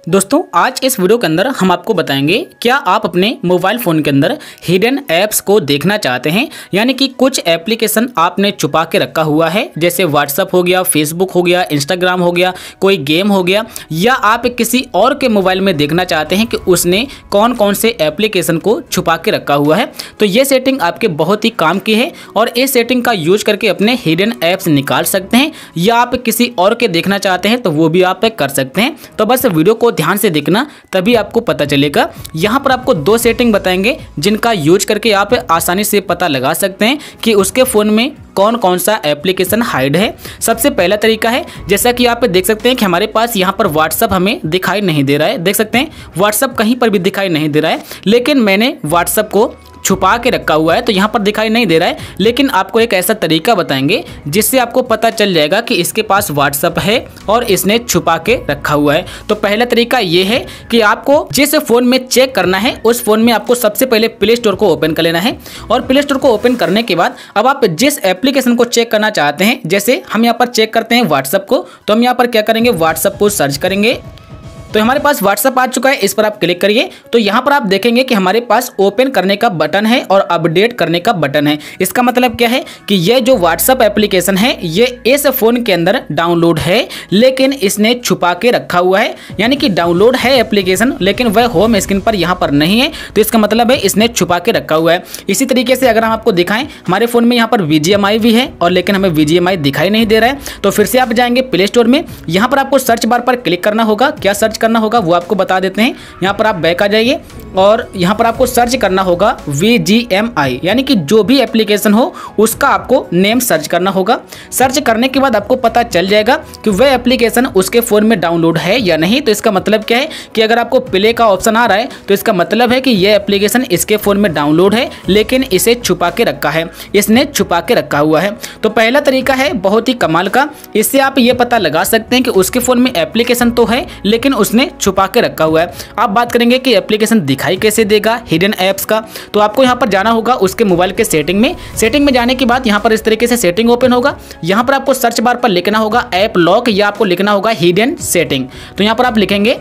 दोस्तों आज इस वीडियो के अंदर हम आपको बताएंगे क्या आप अपने मोबाइल फ़ोन के अंदर हिडन ऐप्स को देखना चाहते हैं, यानी कि कुछ एप्लीकेशन आपने छुपा के रखा हुआ है, जैसे व्हाट्सअप हो गया, फेसबुक हो गया, इंस्टाग्राम हो गया, कोई गेम हो गया, या आप किसी और के मोबाइल में देखना चाहते हैं कि उसने कौन कौन से एप्लीकेशन को छुपा के रखा हुआ है। तो ये सेटिंग आपके बहुत ही काम की है और इस सेटिंग का यूज करके अपने हिडन ऐप्स निकाल सकते हैं, या आप किसी और के देखना चाहते हैं तो वो भी आप कर सकते हैं। तो बस वीडियो को ध्यान से देखना, तभी आपको पता चलेगा। यहाँ पर आपको दो सेटिंग बताएंगे जिनका यूज करके आप आसानी से पता लगा सकते हैं कि उसके फ़ोन में कौन कौन सा एप्लीकेशन हाइड है। सबसे पहला तरीका है, जैसा कि आप देख सकते हैं कि हमारे पास यहाँ पर व्हाट्सअप हमें दिखाई नहीं दे रहा है। देख सकते हैं व्हाट्सअप कहीं पर भी दिखाई नहीं दे रहा है, लेकिन मैंने व्हाट्सअप को छुपा के रखा हुआ है तो यहाँ पर दिखाई नहीं दे रहा है। लेकिन आपको एक ऐसा तरीका बताएंगे जिससे आपको पता चल जाएगा कि इसके पास व्हाट्सअप है और इसने छुपा के रखा हुआ है। तो पहला तरीका ये है कि आपको जिस फ़ोन में चेक करना है उस फ़ोन में आपको सबसे पहले प्ले स्टोर को ओपन कर लेना है, और प्ले स्टोर को ओपन करने के बाद अब आप जिस एप्लीकेशन को चेक करना चाहते हैं, जैसे हम यहाँ पर चेक करते हैं व्हाट्सअप को, तो हम यहाँ पर क्या करेंगे, व्हाट्सअप को सर्च करेंगे। तो हमारे पास व्हाट्सअप आ चुका है, इस पर आप क्लिक करिए। तो यहाँ पर आप देखेंगे कि हमारे पास ओपन करने का बटन है और अपडेट करने का बटन है। इसका मतलब क्या है कि ये जो व्हाट्सअप एप्लीकेशन है ये इस फ़ोन के अंदर डाउनलोड है, लेकिन इसने छुपा के रखा हुआ है। यानी कि डाउनलोड है एप्लीकेशन, लेकिन वह होम स्क्रीन पर यहाँ पर नहीं है, तो इसका मतलब है इसने छुपा के रखा हुआ है। इसी तरीके से अगर हम आपको दिखाएं, हमारे फ़ोन में यहाँ पर VGMI भी है और लेकिन हमें VGMI दिखाई नहीं दे रहा है। तो फिर से आप जाएंगे प्ले स्टोर में, यहाँ पर आपको सर्च बार पर क्लिक करना होगा। क्या सर्च करना होगा वो आपको बता देते हैं। यहाँ पर आप बैक आ जाइए और यहाँ पर आपको सर्च करना होगा VGMI, यानी कि जो भी एप्लीकेशन हो उसका आपको नेम सर्च करना होगा। सर्च करने के बाद आपको पता चल जाएगा कि वह एप्लीकेशन उसके फ़ोन में डाउनलोड है या नहीं। तो इसका मतलब क्या है कि अगर आपको प्ले का ऑप्शन आ रहा है तो इसका मतलब है कि यह एप्लीकेशन इसके फ़ोन में डाउनलोड है, लेकिन इसे छुपा के रखा है, इसने छुपा के रखा हुआ है। तो पहला तरीका है बहुत ही कमाल का, इससे आप ये पता लगा सकते हैं कि उसके फ़ोन में एप्लीकेशन तो है लेकिन उसने छुपा के रखा हुआ है। आप बात करेंगे कि एप्लीकेशन दिखाई कैसे देगा हिडन ऐप्स का, तो आपको यहाँ पर जाना होगा उसके मोबाइल के सेटिंग में। सेटिंग में जाने के बाद यहाँ पर इस तरीके से सेटिंग ओपन होगा। यहाँ पर आपको सर्च बार पर लिखना होगा ऐप लॉक, या आपको लिखना होगा हिडन सेटिंग। तो यहाँ पर आप लिखेंगे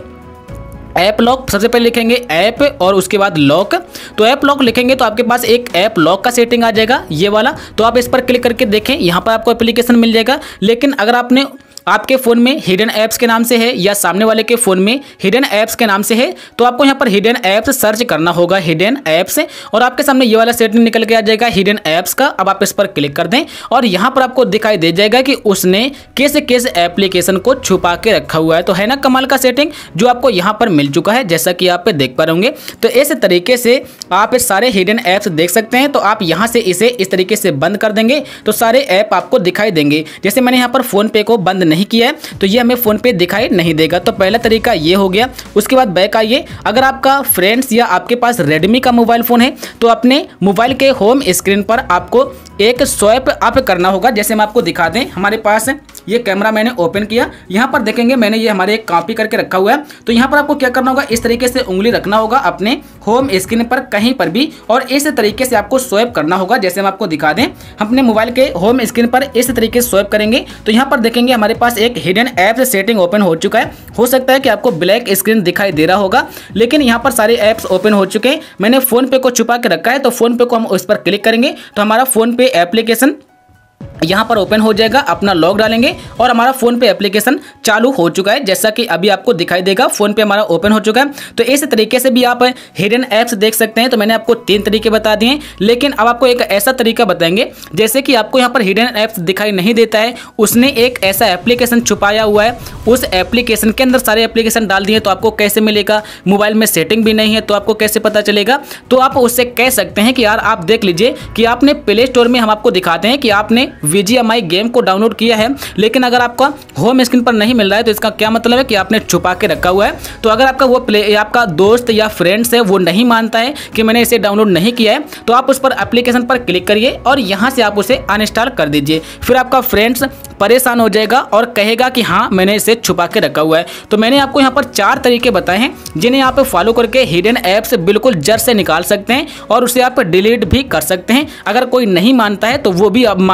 ऐप लॉक, सबसे पहले लिखेंगे ऐप और उसके बाद लॉक। तो ऐप लॉक लिखेंगे तो आपके पास एक ऐप लॉक का सेटिंग आ जाएगा, ये वाला। तो आप इस पर क्लिक करके देखें, यहाँ पर आपको एप्लीकेशन मिल जाएगा। लेकिन अगर आपने आपके फ़ोन में हिडन ऐप्स के नाम से है या सामने वाले के फ़ोन में हिडन ऐप्स के नाम से है, तो आपको यहाँ पर हिडन ऐप्स सर्च करना होगा, हिडन ऐप्स, और आपके सामने ये वाला सेटिंग निकल के आ जाएगा हिडन ऐप्स का। अब आप इस पर क्लिक कर दें और यहाँ पर आपको दिखाई दे जाएगा कि उसने किस किस एप्लीकेशन को छुपा के रखा हुआ है। तो है ना कमाल का सेटिंग जो आपको यहाँ पर मिल चुका है, जैसा कि आप देख पा रहे होंगे। तो इस तरीके से आप सारे हिडन ऐप्स देख सकते हैं। तो आप यहाँ से इसे इस तरीके से बंद कर देंगे तो सारे ऐप आपको दिखाई देंगे। जैसे मैंने यहाँ पर फ़ोन पे को बंद नहीं किया है तो ये हमें फ़ोन पे दिखाई नहीं देगा। तो पहला तरीका ये हो गया। उसके बाद बैक आइए। अगर आपका फ्रेंड्स या आपके पास रेडमी का मोबाइल फ़ोन है तो अपने मोबाइल के होम स्क्रीन पर आपको एक स्वाइप अप करना होगा। जैसे हम आपको दिखा दें, हमारे पास ये कैमरा मैंने ओपन किया, यहाँ पर देखेंगे मैंने ये हमारे एक कॉपी करके रखा हुआ है। तो यहाँ पर आपको क्या करना होगा, इस तरीके से उंगली रखना होगा अपने होम स्क्रीन पर कहीं पर भी, और इस तरीके से आपको स्वाइप करना होगा। जैसे हम आपको दिखा दें, अपने मोबाइल के होम स्क्रीन पर इस तरीके से स्वाइप करेंगे तो यहाँ पर देखेंगे हमारे पास एक हिडन ऐप सेटिंग ओपन हो चुका है। हो सकता है कि आपको ब्लैक स्क्रीन दिखाई दे रहा होगा, लेकिन यहाँ पर सारे ऐप्स ओपन हो चुके हैं। मैंने फ़ोन पे को छुपा के रखा है, तो फ़ोन पे को हम उस पर क्लिक करेंगे तो हमारा फ़ोन पे एप्लीकेशन यहाँ पर ओपन हो जाएगा। अपना लॉक डालेंगे और हमारा फ़ोन पे एप्लीकेशन चालू हो चुका है, जैसा कि अभी आपको दिखाई देगा। फ़ोन पे हमारा ओपन हो चुका है। तो इस तरीके से भी आप हिडन ऐप्स देख सकते हैं। तो मैंने आपको 3 तरीके बता दिए हैं, लेकिन अब आपको एक ऐसा तरीका बताएंगे, जैसे कि आपको यहाँ पर हिडन ऐप्स दिखाई नहीं देता है, उसने एक ऐसा एप्लीकेशन छुपाया हुआ है, उस एप्लीकेशन के अंदर सारे एप्लीकेशन डाल दिए, तो आपको कैसे मिलेगा? मोबाइल में सेटिंग भी नहीं है तो आपको कैसे पता चलेगा? तो आप उससे कह सकते हैं कि यार आप देख लीजिए कि आपने प्ले स्टोर में, हम आपको दिखाते हैं कि आपने VGMI गेम को डाउनलोड किया है, लेकिन अगर आपका होम स्क्रीन पर नहीं मिल रहा है तो इसका क्या मतलब है कि आपने छुपा के रखा हुआ है। तो अगर आपका वो आपका दोस्त या फ्रेंड्स है वो नहीं मानता है कि मैंने इसे डाउनलोड नहीं किया है, तो आप उस पर एप्लीकेशन पर क्लिक करिए और यहाँ से आप उसे अनइंस्टॉल कर दीजिए। फिर आपका फ्रेंड्स परेशान हो जाएगा और कहेगा कि हाँ मैंने इसे छुपा के रखा हुआ है। तो मैंने आपको यहाँ पर 4 तरीके बताए हैं जिन्हें आप फॉलो करके हिडन ऐप्स बिल्कुल जड़ से निकाल सकते हैं और उसे आप डिलीट भी कर सकते हैं। अगर कोई नहीं मानता है तो वो भी अब मानने पर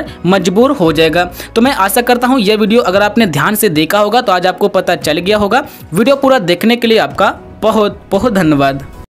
पर मजबूर हो जाएगा। तो मैं आशा करता हूँ यह वीडियो अगर आपने ध्यान से देखा होगा तो आज आपको पता चल गया होगा। वीडियो पूरा देखने के लिए आपका बहुत बहुत धन्यवाद।